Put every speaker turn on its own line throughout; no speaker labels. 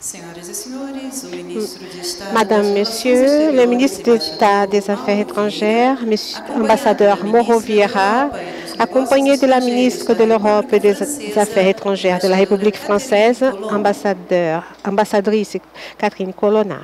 Madame, Monsieur, le ministre d'État des Affaires étrangères, Monsieur ambassadeur Mauro Vieira, accompagné de la ministre de l'Europe et des Affaires étrangères de la République française, ambassadrice Catherine Colonna.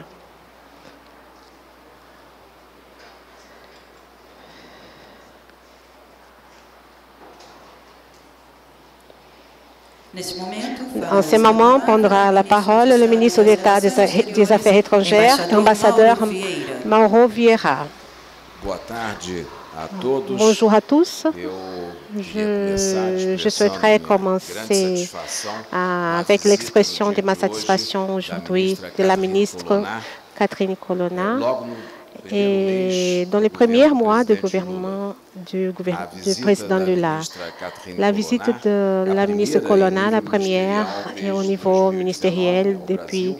En ce moment, prendra la parole le ministre d'État des Affaires étrangères, ambassadeur Mauro Vieira. Bonjour à tous. Je souhaiterais commencer avec l'expression de ma satisfaction aujourd'hui de la ministre Catherine Colonna. Et dans les premiers mois de gouvernement du président Lula, la visite de la ministre Colonna, la première et au niveau ministériel depuis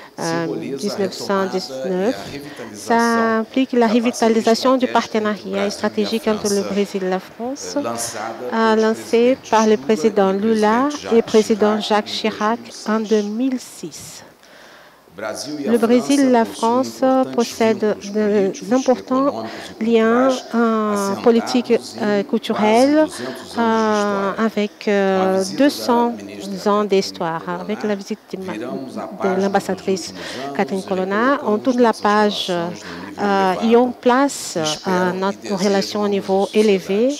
1919, ça implique la revitalisation du partenariat stratégique entre le Brésil et la France, lancé par le président Lula et le président Jacques Chirac en 2006. Le Brésil et la France possèdent d'importants liens politiques et culturels avec 200 ans d'histoire. Avec la visite de l'ambassadrice Catherine Colonna, on tourne la page et on place notre relation au niveau élevé.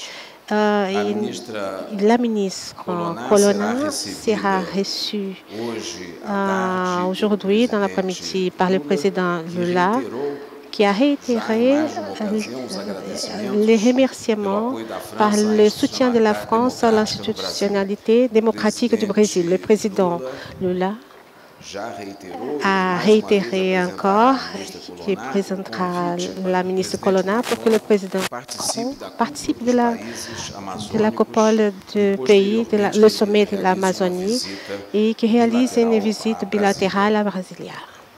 La ministre Colonna sera reçue aujourd'hui dans l'après-midi par le président Lula, qui a réitéré les remerciements par le soutien de la France à l'institutionnalité démocratique du Brésil. Le président Lula a réitéré encore qu'il présentera la ministre Colonna pour que le président participe de la copole du pays, le sommet de l'Amazonie, et qui réalise une visite bilatérale à Brasilia.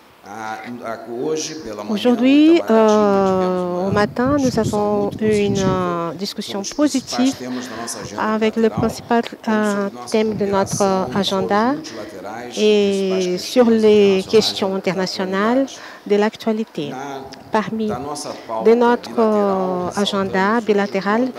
Aujourd'hui, au matin, nous avons eu une discussion positive avec le principal thème de notre agenda et sur les questions internationales de l'actualité. Parmi notre agenda bilatéral,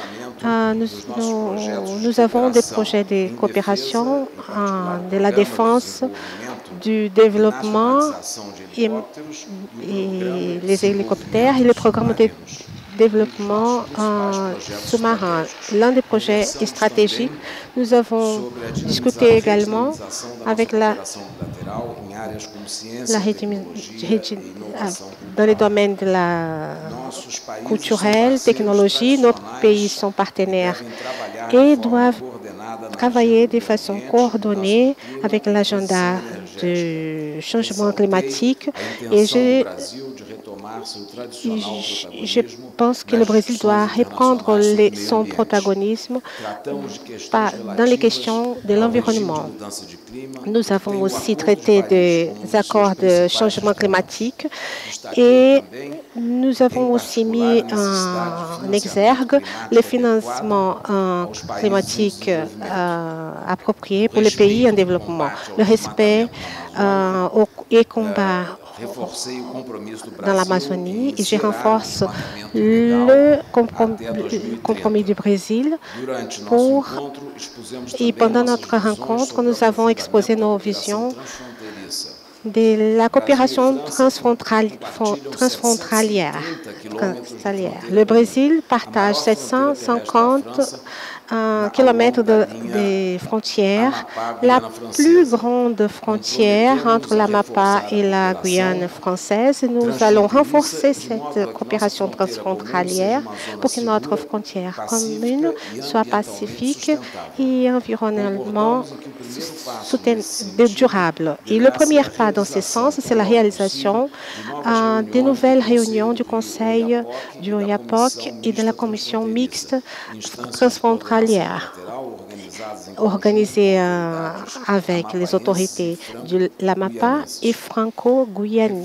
nous avons des projets de coopération de la défense, du développement et les hélicoptères et le programme de développement sous-marin. L'un des projets stratégiques, nous avons discuté également avec dans les domaines de la culturelle, technologie. Notre pays sont partenaires et doivent travailler de façon coordonnée avec l'agenda du changement climatique. Et je pense que le Brésil doit reprendre son protagonisme dans les questions de l'environnement. Nous avons aussi traité des accords de changement climatique et nous avons aussi mis en exergue les financements climatiques appropriés pour les pays en développement, le respect et combat dans l'Amazonie, et je renforce le compromis du Brésil et pendant notre rencontre, nous avons exposé nos visions de la coopération transfrontalière. Le Brésil partage 750 kilomètres de frontières, la plus grande frontière entre l'Amapá et la Guyane française. Nous allons renforcer cette coopération transfrontalière pour que notre frontière commune soit pacifique et environnementalement durable. Et le premier pas dans ce sens, c'est la réalisation des nouvelles réunions du Conseil du Oiapoque et de la Commission mixte transfrontalière organisée avec les autorités de l'Amapá et franco-guyane.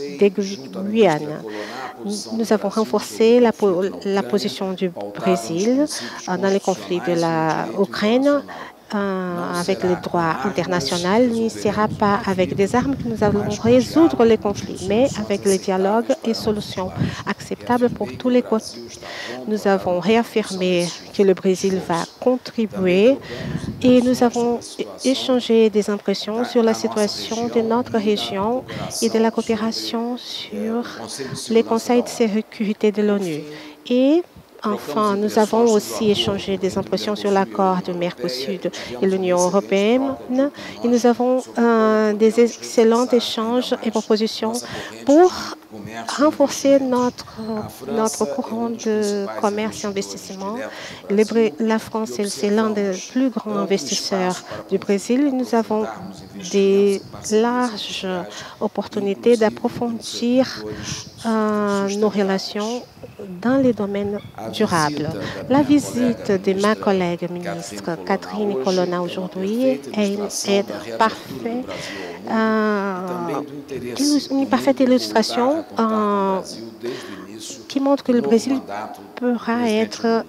Nous avons renforcé la position du Brésil dans les conflits de l'Ukraine avec le droit international, ne sera pas avec des armes que nous allons résoudre les conflits, mais avec le dialogue et solutions acceptables pour tous les côtés. Nous avons réaffirmé que le Brésil va contribuer et nous avons échangé des impressions sur la situation de notre région et de la coopération sur les conseils de sécurité de l'ONU. Et enfin, nous avons aussi échangé des impressions sur l'accord de Mercosur et l'Union européenne et nous avons des excellents échanges et propositions pour renforcer notre courant de commerce et investissement. La France, c'est l'un des plus grands investisseurs du Brésil et nous avons des larges opportunités d'approfondir nos relations dans les domaines durables. La visite de ma collègue ministre Catherine Colonna aujourd'hui est une parfaite illustration qui montre que le Brésil pourra être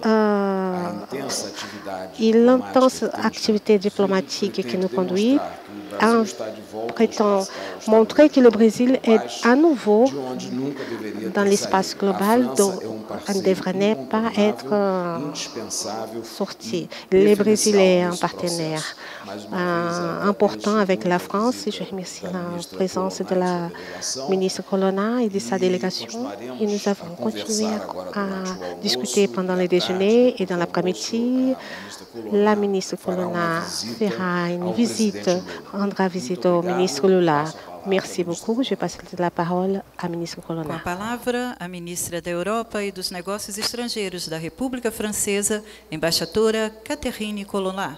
une intense activité diplomatique qui nous conduit prétend montrer que le Brésil est à nouveau dans l'espace global dont on ne devrait pas être sorti. Le Brésil est un partenaire important avec la France et je remercie la présence de la ministre Colonna et de sa délégation. Et nous avons continué à discuter pendant le déjeuner et dans l'après-midi. La ministre Colonna rendra visite au ministre Lula. Merci beaucoup. Je passe la parole à ministre Colonna.
Com a palavra, a ministra da Europa e dos Negócios Estrangeiros da República Francesa, embaixadora Catherine Colonna.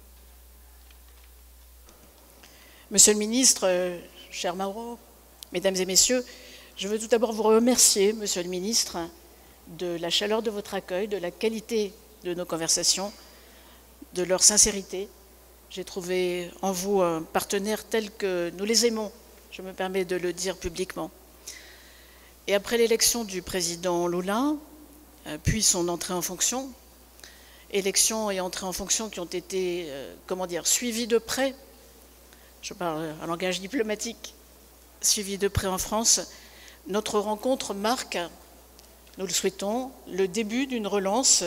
Monsieur le ministre, cher Mauro, mesdames et messieurs, je veux tout d'abord vous remercier, monsieur le ministre, de la chaleur de votre accueil, de la qualité de nos conversations, de leur sincérité. J'ai trouvé en vous un partenaire tel que nous les aimons, je me permets de le dire publiquement. Et après l'élection du président Lula, puis son entrée en fonction, élection et entrée en fonction qui ont été, suivies de près, je parle en langage diplomatique, suivies de près en France, notre rencontre marque, nous le souhaitons, le début d'une relance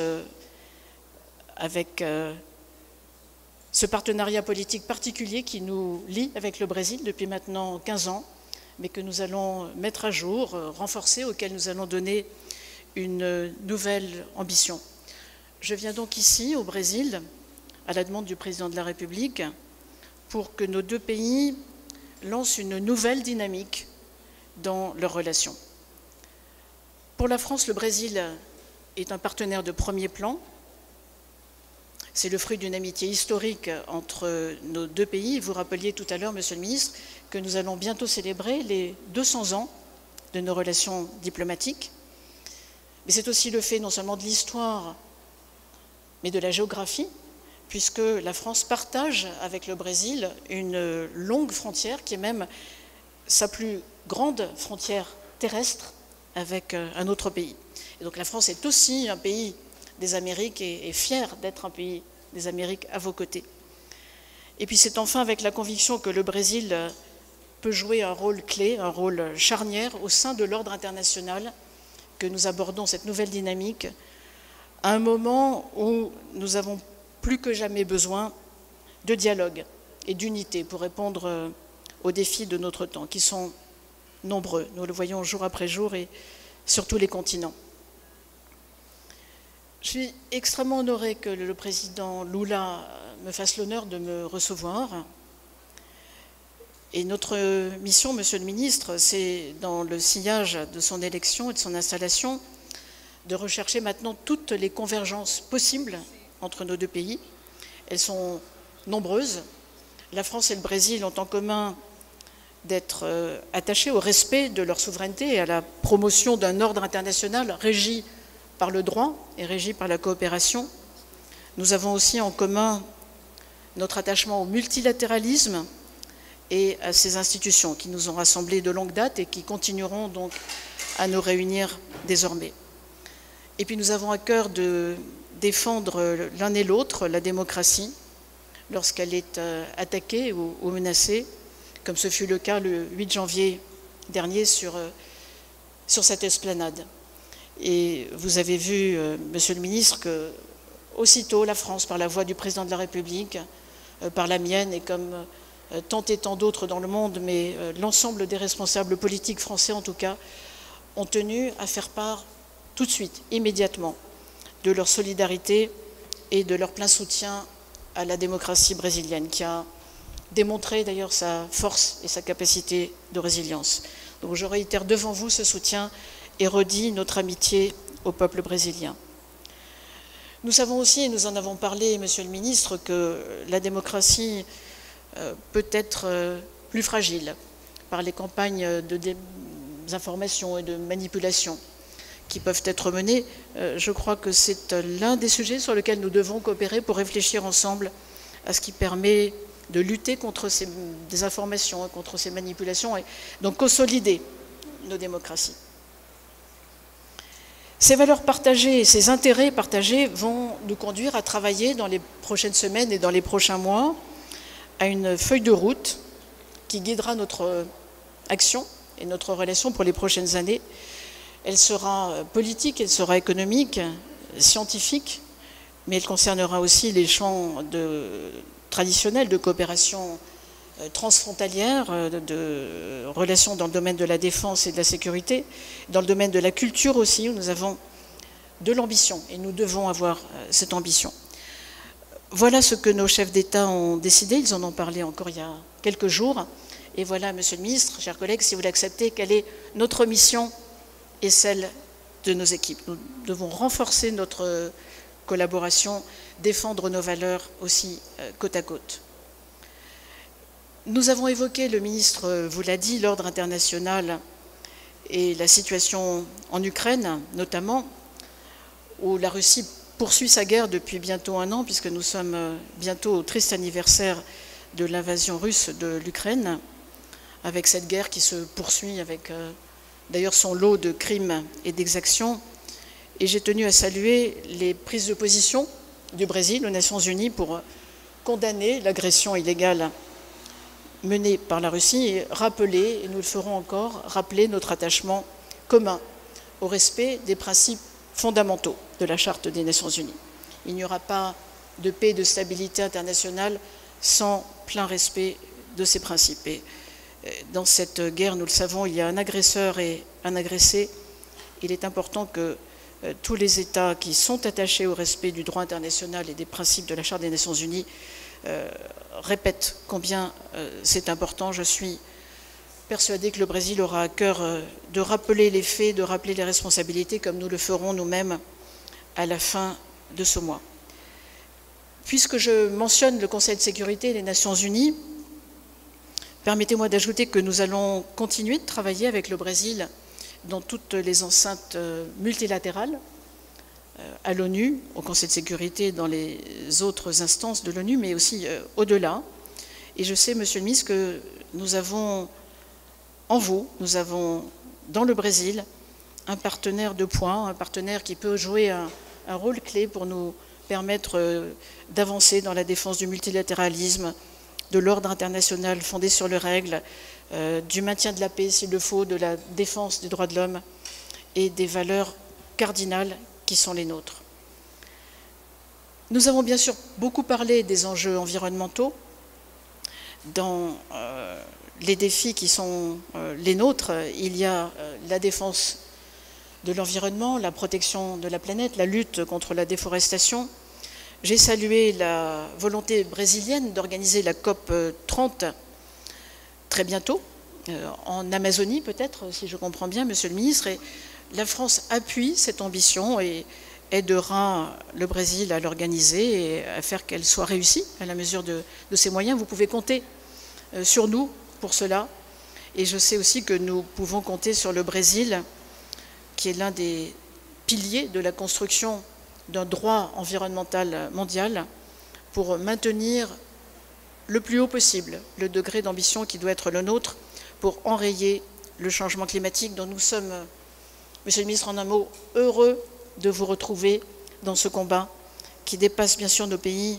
avec ce partenariat politique particulier qui nous lie avec le Brésil depuis maintenant 15 ans, mais que nous allons mettre à jour, renforcer, auquel nous allons donner une nouvelle ambition. Je viens donc ici, au Brésil, à la demande du président de la République, pour que nos deux pays lancent une nouvelle dynamique dans leurs relations. Pour la France, le Brésil est un partenaire de premier plan. C'est le fruit d'une amitié historique entre nos deux pays. Vous rappeliez tout à l'heure, monsieur le ministre, que nous allons bientôt célébrer les 200 ans de nos relations diplomatiques. Mais c'est aussi le fait non seulement de l'histoire, mais de la géographie, puisque la France partage avec le Brésil une longue frontière qui est même sa plus grande frontière terrestre avec un autre pays. Et donc la France est aussi un pays des Amériques et fière d'être un pays des Amériques à vos côtés. Et puis c'est enfin avec la conviction que le Brésil peut jouer un rôle clé, un rôle charnière au sein de l'ordre international que nous abordons cette nouvelle dynamique à un moment où nous avons plus que jamais besoin de dialogue et d'unité pour répondre aux défis de notre temps, qui sont nombreux. Nous le voyons jour après jour et sur tous les continents. Je suis extrêmement honorée que le président Lula me fasse l'honneur de me recevoir. Et notre mission, monsieur le ministre, c'est dans le sillage de son élection et de son installation, de rechercher maintenant toutes les convergences possibles entre nos deux pays. Elles sont nombreuses. La France et le Brésil ont en commun d'être attachés au respect de leur souveraineté et à la promotion d'un ordre international régi par le droit et régi par la coopération. Nous avons aussi en commun notre attachement au multilatéralisme et à ces institutions qui nous ont rassemblés de longue date et qui continueront donc à nous réunir désormais. Et puis nous avons à cœur de défendre l'un et l'autre la démocratie, lorsqu'elle est attaquée ou menacée, comme ce fut le cas le 8 janvier dernier sur cette esplanade. Et vous avez vu, Monsieur le ministre, que aussitôt la France, par la voix du président de la République, par la mienne et comme tant et tant d'autres dans le monde, mais l'ensemble des responsables politiques français en tout cas, ont tenu à faire part tout de suite, immédiatement, de leur solidarité et de leur plein soutien à la démocratie brésilienne, qui a démontré d'ailleurs sa force et sa capacité de résilience. Donc je réitère devant vous ce soutien et redis notre amitié au peuple brésilien. Nous savons aussi, et nous en avons parlé, Monsieur le ministre, que la démocratie peut être plus fragile par les campagnes de désinformation et de manipulation qui peuvent être menées. Je crois que c'est l'un des sujets sur lesquels nous devons coopérer pour réfléchir ensemble à ce qui permet de lutter contre ces désinformations, contre ces manipulations, et donc consolider nos démocraties. Ces valeurs partagées, ces intérêts partagés vont nous conduire à travailler dans les prochaines semaines et dans les prochains mois à une feuille de route qui guidera notre action et notre relation pour les prochaines années. Elle sera politique, elle sera économique, scientifique, mais elle concernera aussi les champs traditionnels de coopération transfrontalière, de relations dans le domaine de la défense et de la sécurité, dans le domaine de la culture aussi, où nous avons de l'ambition et nous devons avoir cette ambition. Voilà ce que nos chefs d'État ont décidé, ils en ont parlé encore il y a quelques jours, et voilà, Monsieur le Ministre, chers collègues, si vous l'acceptez, quelle est notre mission et celle de nos équipes. Nous devons renforcer notre collaboration, défendre nos valeurs aussi côte à côte. Nous avons évoqué, le ministre vous l'a dit, l'ordre international et la situation en Ukraine, notamment, où la Russie poursuit sa guerre depuis bientôt un an, puisque nous sommes bientôt au triste anniversaire de l'invasion russe de l'Ukraine, avec cette guerre qui se poursuit avec d'ailleurs son lot de crimes et d'exactions. Et j'ai tenu à saluer les prises de position du Brésil aux Nations Unies pour condamner l'agression illégale menée par la Russie et rappeler, et nous le ferons encore, rappeler notre attachement commun au respect des principes fondamentaux de la Charte des Nations Unies. Il n'y aura pas de paix et de stabilité internationale sans plein respect de ces principes. Et dans cette guerre, nous le savons, il y a un agresseur et un agressé. Il est important que tous les États qui sont attachés au respect du droit international et des principes de la Charte des Nations Unies répètent combien c'est important. Je suis persuadée que le Brésil aura à cœur de rappeler les faits, de rappeler les responsabilités, comme nous le ferons nous-mêmes à la fin de ce mois. Puisque je mentionne le Conseil de sécurité et les Nations Unies, permettez-moi d'ajouter que nous allons continuer de travailler avec le Brésil dans toutes les enceintes multilatérales, à l'ONU, au Conseil de sécurité, dans les autres instances de l'ONU, mais aussi au-delà. Et je sais, Monsieur le ministre, que nous avons en vous, nous avons dans le Brésil un partenaire de poing, un partenaire qui peut jouer un rôle clé pour nous permettre d'avancer dans la défense du multilatéralisme, de l'ordre international fondé sur les règles, du maintien de la paix s'il le faut, de la défense des droits de l'homme et des valeurs cardinales qui sont les nôtres. Nous avons bien sûr beaucoup parlé des enjeux environnementaux dans les défis qui sont les nôtres. Il y a la défense de l'environnement, la protection de la planète, la lutte contre la déforestation. J'ai salué la volonté brésilienne d'organiser la COP 30 très bientôt, en Amazonie peut-être, si je comprends bien, Monsieur le ministre. Et la France appuie cette ambition et aidera le Brésil à l'organiser et à faire qu'elle soit réussie à la mesure de ses moyens. Vous pouvez compter sur nous pour cela. Et je sais aussi que nous pouvons compter sur le Brésil, qui est l'un des piliers de la construction d'un droit environnemental mondial, pour maintenir le plus haut possible le degré d'ambition qui doit être le nôtre pour enrayer le changement climatique dont nous sommes, Monsieur le ministre, en un mot, heureux de vous retrouver dans ce combat qui dépasse bien sûr nos pays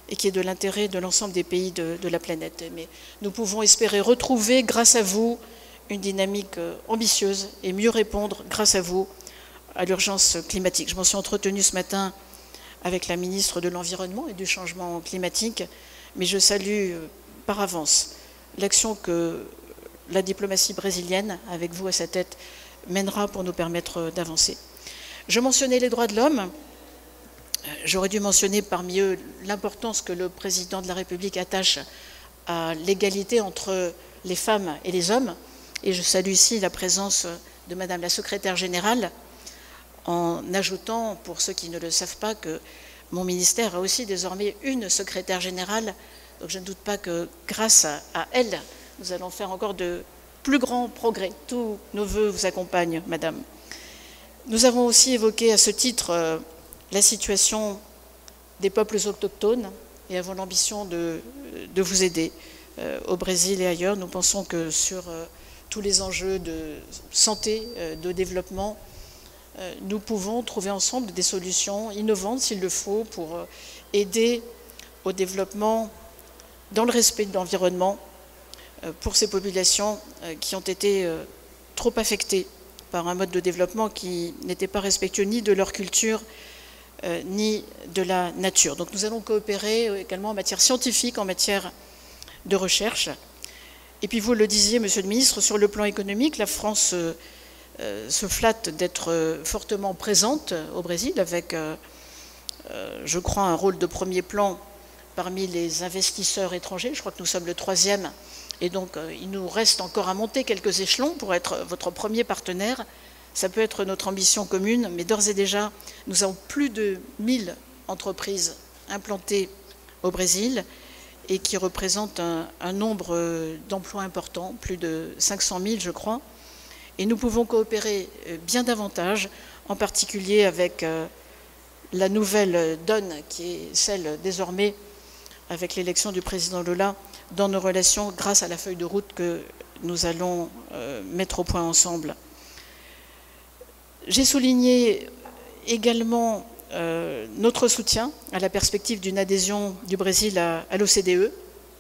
et qui est de l'intérêt de l'ensemble des pays de la planète. Mais nous pouvons espérer retrouver, grâce à vous, une dynamique ambitieuse et mieux répondre, grâce à vous, à l'urgence climatique. Je m'en suis entretenue ce matin avec la ministre de l'Environnement et du Changement climatique, mais je salue par avance l'action que la diplomatie brésilienne, avec vous à sa tête, mènera pour nous permettre d'avancer. Je mentionnais les droits de l'homme. J'aurais dû mentionner parmi eux l'importance que le président de la République attache à l'égalité entre les femmes et les hommes. Et je salue ici la présence de Madame la secrétaire générale, en ajoutant, pour ceux qui ne le savent pas, que mon ministère a aussi désormais une secrétaire générale. Donc je ne doute pas que grâce à elle, nous allons faire encore de plus grands progrès. Tous nos voeux vous accompagnent, Madame. Nous avons aussi évoqué à ce titre la situation des peuples autochtones et avons l'ambition de vous aider au Brésil et ailleurs. Nous pensons que sur tous les enjeux de santé, de développement, nous pouvons trouver ensemble des solutions innovantes, s'il le faut, pour aider au développement dans le respect de l'environnement pour ces populations qui ont été trop affectées par un mode de développement qui n'était pas respectueux ni de leur culture, ni de la nature. Donc nous allons coopérer également en matière scientifique, en matière de recherche. Et puis vous le disiez, Monsieur le Ministre, sur le plan économique, la France se flatte d'être fortement présente au Brésil avec, je crois, un rôle de premier plan parmi les investisseurs étrangers. Je crois que nous sommes le 3e et donc il nous reste encore à monter quelques échelons pour être votre premier partenaire. Ça peut être notre ambition commune, mais d'ores et déjà, nous avons plus de 1000 entreprises implantées au Brésil et qui représentent un nombre d'emplois importants, plus de 500 000, je crois. Et nous pouvons coopérer bien davantage, en particulier avec la nouvelle donne qui est celle désormais avec l'élection du président Lula dans nos relations grâce à la feuille de route que nous allons mettre au point ensemble. J'ai souligné également notre soutien à la perspective d'une adhésion du Brésil à l'OCDE.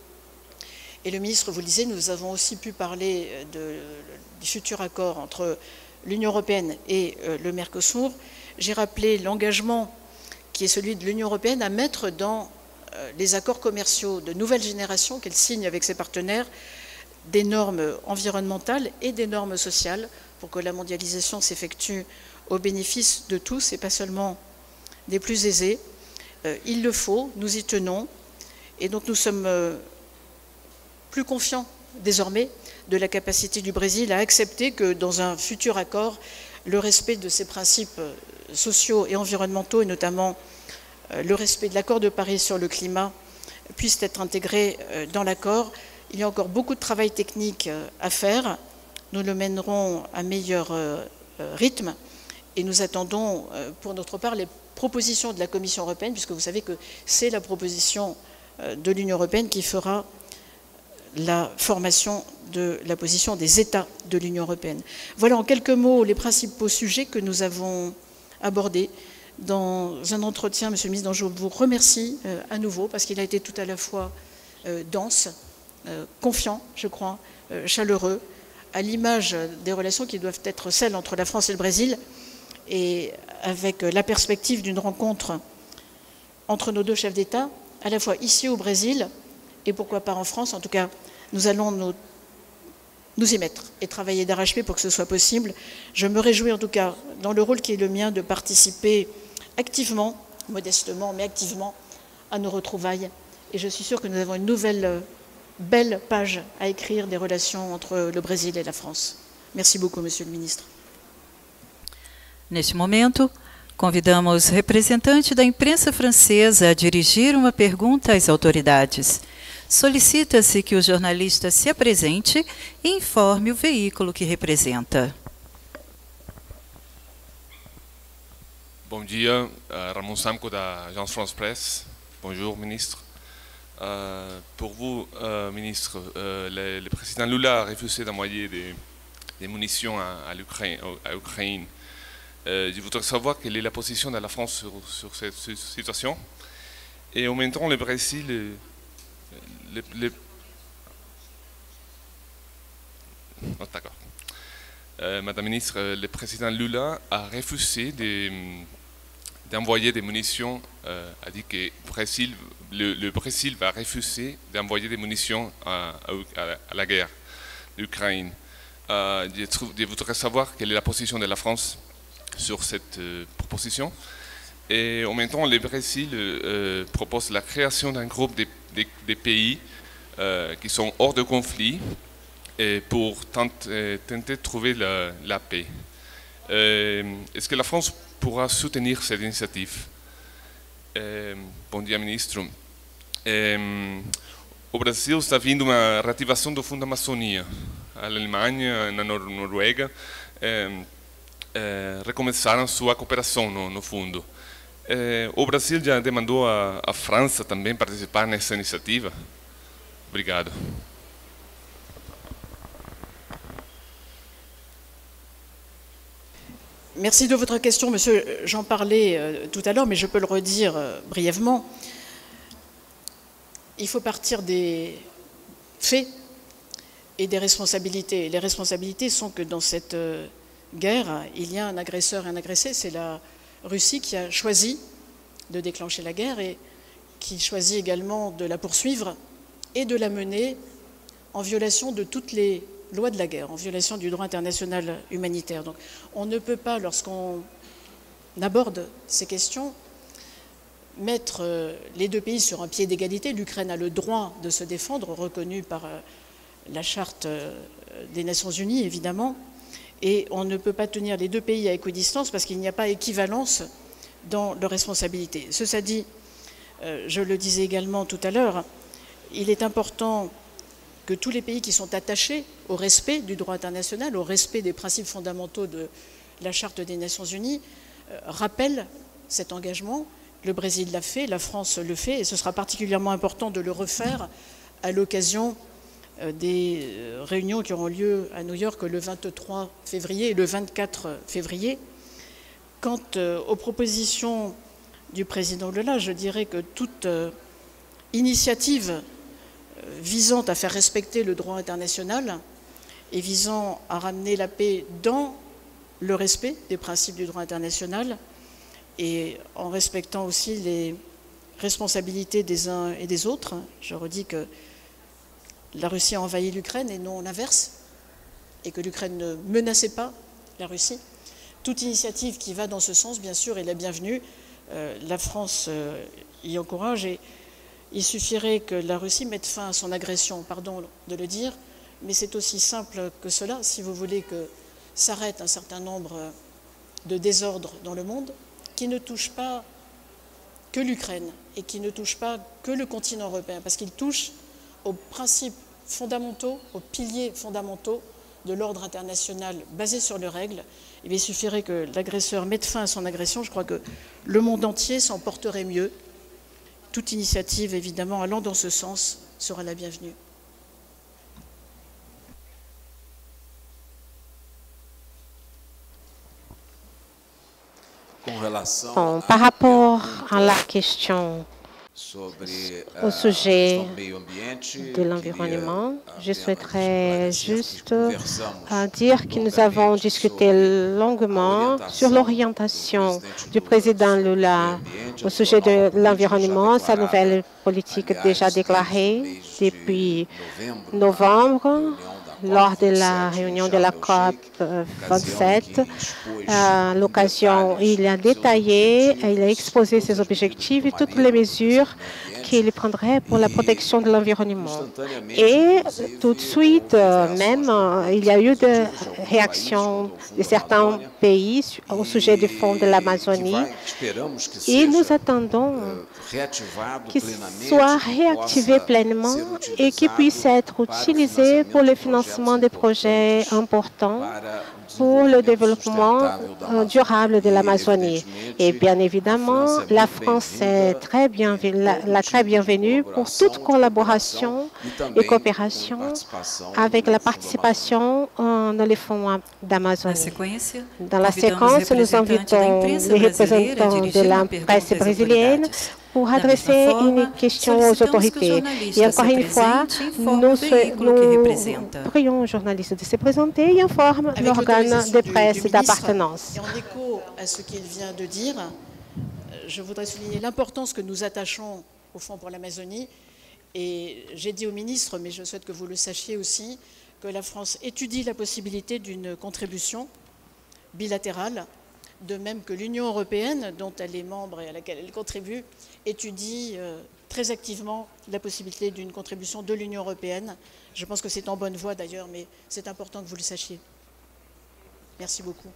Et le ministre, vous le disiez, nous avons aussi pu parler du futur accord entre l'Union européenne et le Mercosur. J'ai rappelé l'engagement qui est celui de l'Union européenne à mettre dans les accords commerciaux de nouvelle génération qu'elle signe avec ses partenaires des normes environnementales et des normes sociales pour que la mondialisation s'effectue au bénéfice de tous et pas seulement des plus aisés. Il le faut, nous y tenons, et donc nous sommes plus confiants désormais de la capacité du Brésil à accepter que dans un futur accord, le respect de ses principes sociaux et environnementaux, et notamment le respect de l'accord de Paris sur le climat, puisse être intégré dans l'accord. Il y a encore beaucoup de travail technique à faire. Nous le mènerons à meilleur rythme et nous attendons pour notre part les propositions de la Commission européenne, puisque vous savez que c'est la proposition de l'Union européenne qui fera la formation de la position des États de l'Union européenne. Voilà en quelques mots les principaux sujets que nous avons abordés dans un entretien, Monsieur le Ministre, dont je vous remercie à nouveau, parce qu'il a été tout à la fois dense, confiant, je crois, chaleureux, à l'image des relations qui doivent être celles entre la France et le Brésil, et avec la perspective d'une rencontre entre nos deux chefs d'État, à la fois ici au Brésil, et pourquoi pas en France. En tout cas, nous allons nous y mettre et travailler d'arrache-pied pour que ce soit possible. Je me réjouis en tout cas, dans le rôle qui est le mien, de participer activement, modestement, mais activement, à nos retrouvailles. Et je suis sûre que nous avons une nouvelle belle page à écrire des relations entre le Brésil et la France. Merci beaucoup, Monsieur le Ministre.
Neste momento, convidamos representante da imprensa francesa a dirigir uma pergunta às autoridades. Solicita-se que o jornalista se apresente e informe o veículo que representa.
Bom dia, Ramon Samco da Agence France Presse. Bonjour, ministre. Pour vous, ministre, le président Lula a refusé d'envoyer des munitions à l'Ukraine. Je voudrais savoir quelle est la position de la France sur cette situation Et en même temps, le Brésil, oh, d'accord. Madame la ministre, le président Lula a refusé d'envoyer des munitions, a dit que le Brésil va refuser d'envoyer des munitions à la guerre d'Ukraine. Je voudrais savoir quelle est la position de la France sur cette proposition. Et en même temps, le Brésil propose la création d'un groupe de pays qui sont hors de conflit et pour tenter de trouver la paix. Est-ce que la France pourra soutenir cette initiative? Bom dia, ministro. O Brasil está vindo uma reativação do Fundo Amazônia. A Alemanha, na Noruega, recomeçaram sua cooperação no fundo. O Brasil já demandou a França também participar nessa iniciativa? Obrigado.
Merci de votre question, monsieur. J'en parlais tout à l'heure, mais je peux le redire brièvement. Il faut partir des faits et des responsabilités. Les responsabilités sont que dans cette guerre, il y a un agresseur et un agressé. C'est la Russie qui a choisi de déclencher la guerre et qui choisit également de la poursuivre et de la mener en violation de toutes les lois de la guerre, en violation du droit international humanitaire. Donc on ne peut pas, lorsqu'on aborde ces questions, mettre les deux pays sur un pied d'égalité. L'Ukraine a le droit de se défendre, reconnu par la Charte des Nations Unies, évidemment, et on ne peut pas tenir les deux pays à équidistance parce qu'il n'y a pas équivalence dans leurs responsabilités. Cela dit, je le disais également tout à l'heure, il est important que tous les pays qui sont attachés au respect du droit international, au respect des principes fondamentaux de la Charte des Nations Unies, rappellent cet engagement. Le Brésil l'a fait, la France le fait, et ce sera particulièrement important de le refaire à l'occasion des réunions qui auront lieu à New York le 23 février et le 24 février. Quant aux propositions du président Lula, je dirais que toute initiative visant à faire respecter le droit international et visant à ramener la paix dans le respect des principes du droit international et en respectant aussi les responsabilités des uns et des autres. Je redis que la Russie a envahi l'Ukraine et non l'inverse, et que l'Ukraine ne menaçait pas la Russie. Toute initiative qui va dans ce sens, bien sûr, est la bienvenue. La France y encourage et il suffirait que la Russie mette fin à son agression, pardon de le dire, mais c'est aussi simple que cela. Si vous voulez que s'arrête un certain nombre de désordres dans le monde, qui ne touchent pas que l'Ukraine et qui ne touchent pas que le continent européen, parce qu'ils touchent aux principes fondamentaux, aux piliers fondamentaux de l'ordre international basé sur les règles, eh bien, il suffirait que l'agresseur mette fin à son agression. Je crois que le monde entier s'en porterait mieux. Toute initiative, évidemment, allant dans ce sens sera la bienvenue.
Bon, par rapport à la question au sujet de l'environnement, je souhaiterais juste dire que nous avons discuté longuement sur l'orientation du président Lula au sujet de l'environnement, sa nouvelle politique déjà déclarée depuis novembre, lors de la réunion de la COP 27. À l'occasion, il a détaillé, il a exposé ses objectifs et toutes les mesures qu'il prendrait pour la protection de l'environnement. Et tout de suite, même, il y a eu des réactions de certains pays au sujet du fonds de l'Amazonie. Et nous attendons qu'il soit réactivé pleinement et qu'il puisse être utilisé pour le financement des projets importants pour le développement durable de l'Amazonie. Et bien évidemment, la France est la très bienvenue pour toute collaboration et coopération avec la participation dans les fonds d'Amazonie. Dans la séquence, nous invitons les représentants de la presse brésilienne pour adresser une question aux autorités. Et encore une fois, nous prions aux journalistes de se présenter et informent l'organe de presse d'appartenance.
Et en écho à ce qu'il vient de dire, je voudrais souligner l'importance que nous attachons au Fonds pour l'Amazonie. Et j'ai dit au ministre, mais je souhaite que vous le sachiez aussi, que la France étudie la possibilité d'une contribution bilatérale, de même que l'Union européenne, dont elle est membre et à laquelle elle contribue, étudie très activement la possibilité d'une contribution de l'Union européenne. Je pense que c'est en bonne voie d'ailleurs, mais c'est important que vous le sachiez. Merci beaucoup.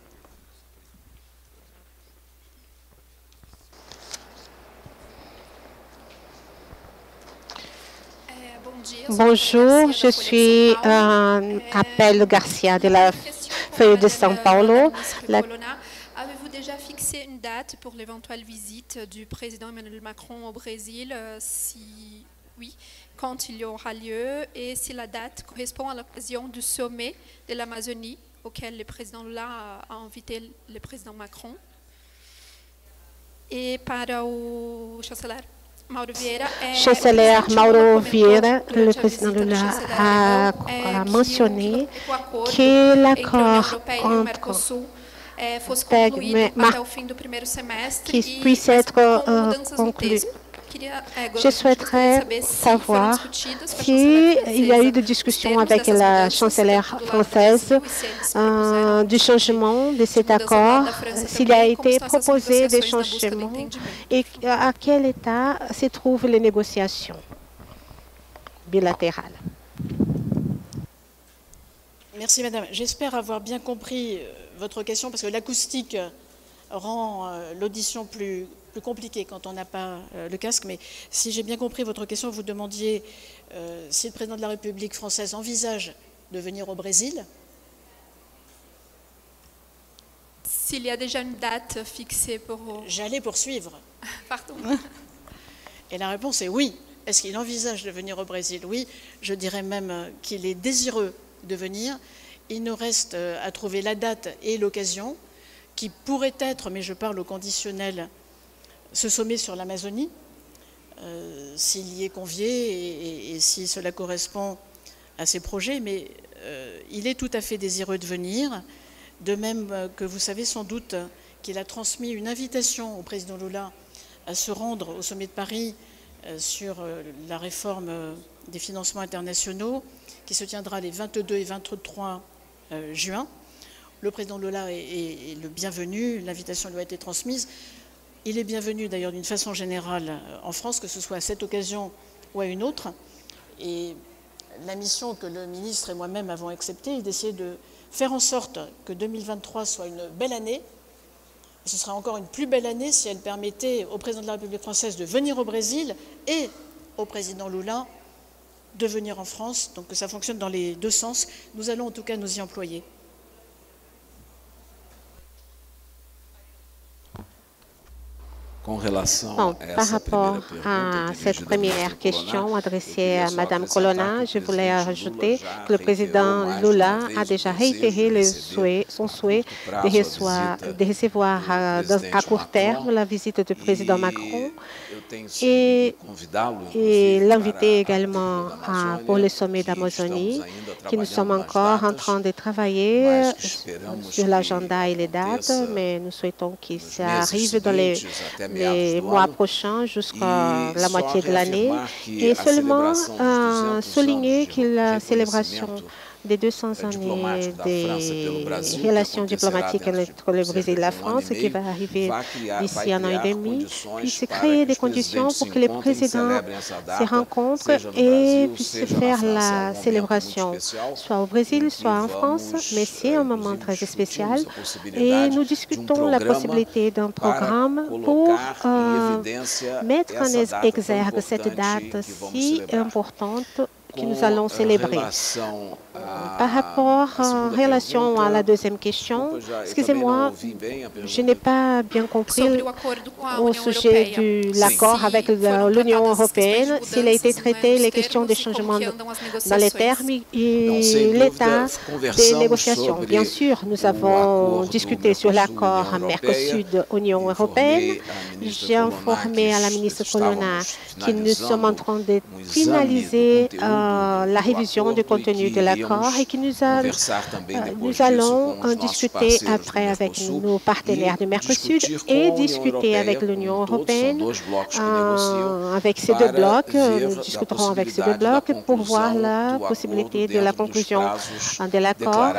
Bonjour, je suis Appel Garcia de la Feuille de São Paulo.
Avez-vous déjà fixé une date pour l'éventuelle visite du président Emmanuel Macron au Brésil? Si oui, quand il y aura lieu et si la date correspond à l'occasion du sommet de l'Amazonie auquel le président Lula a invité le président Macron? Et para o chanceler
Mauro Vieira, le président Lula a mentionné que l'accord entre qui puisse être conclu. Je souhaiterais savoir s'il y a eu des discussions avec la chancelière française du changement de cet accord, s'il a été proposé des changements et à quel état se trouvent les négociations bilatérales.
Merci Madame. J'espère avoir bien compris votre question parce que l'acoustique rend l'audition plus compliquée quand on n'a pas le casque. Mais si j'ai bien compris votre question, vous demandiez si le président de la République française envisage de venir au Brésil.
S'il y a déjà une date fixée pour...
J'allais poursuivre.
Pardon.
Et la réponse est oui. Est-ce qu'il envisage de venir au Brésil? Oui, je dirais même qu'il est désireux de venir. Il nous reste à trouver la date et l'occasion qui pourrait être, mais je parle au conditionnel, ce sommet sur l'Amazonie, s'il y est convié et si cela correspond à ses projets. Mais il est tout à fait désireux de venir, de même que vous savez sans doute qu'il a transmis une invitation au président Lula à se rendre au sommet de Paris sur la réforme des financements internationaux qui se tiendra les 22 et 23 juin. Le président Lula est le bienvenu, l'invitation lui a été transmise. Il est bienvenu d'ailleurs d'une façon générale en France, que ce soit à cette occasion ou à une autre. Et la mission que le ministre et moi-même avons acceptée est d'essayer de faire en sorte que 2023 soit une belle année. Et ce sera encore une plus belle année si elle permettait au président de la République française de venir au Brésil et au président Lula de venir en France. Donc que ça fonctionne dans les deux sens. Nous allons en tout cas nous y employer.
Bon, par rapport à cette première question adressée à Mme Colonna, je voulais ajouter que le président Lula a déjà réitéré son souhait de recevoir à court terme la visite du président Macron et l'inviter également pour le sommet d'Amazonie, que nous sommes encore en train de travailler sur l'agenda et les dates, mais nous souhaitons que ça arrive dans les mois prochains jusqu'à la moitié de l'année et seulement souligner que la célébration des 200 années des relations diplomatiques entre le Brésil et la France qui va arriver d'ici un an et demi, puisse créer des conditions pour que les présidents se rencontrent et puissent faire la célébration, soit au Brésil, soit en France, mais c'est un moment très spécial et nous discutons la possibilité d'un programme pour mettre en exergue cette date si importante que nous allons célébrer. Par rapport en relation à la deuxième question, excusez-moi, je n'ai pas bien compris au sujet de l'accord avec l'Union européenne, s'il a été traité les questions de changement dans les termes et l'état des négociations. Bien sûr, nous avons discuté sur l'accord Mercosur-Union européenne. J'ai informé à la ministre Colonna que nous sommes en train de finaliser la révision du contenu de l'accord et que nous allons en discuter après avec nos partenaires du Mercosur et discuter avec l'Union européenne, avec ces deux blocs. Nous discuterons avec ces deux blocs pour voir la possibilité de la conclusion de l'accord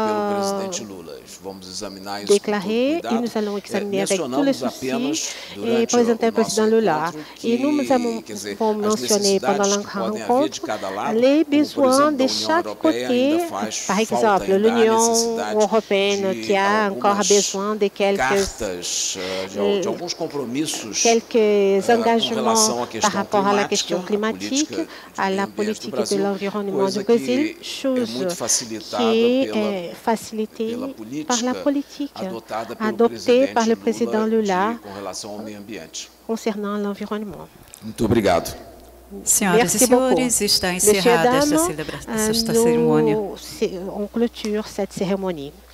déclaré et nous allons examiner avec tous les soucis et présenter au président Lula. Et nous avons mentionné pendant la rencontre les besoins de chaque côté. Par exemple, l'Union européenne qui a encore besoin de quelques engagements par rapport à la question climatique, à la politique de l'environnement du Brésil, chose qui est facilitée par la politique adoptée par le président Lula concernant l'environnement.
Muito obrigado. Senhoras e senhores, está encerrada esta cerimônia.
On clôture cette cérémonie.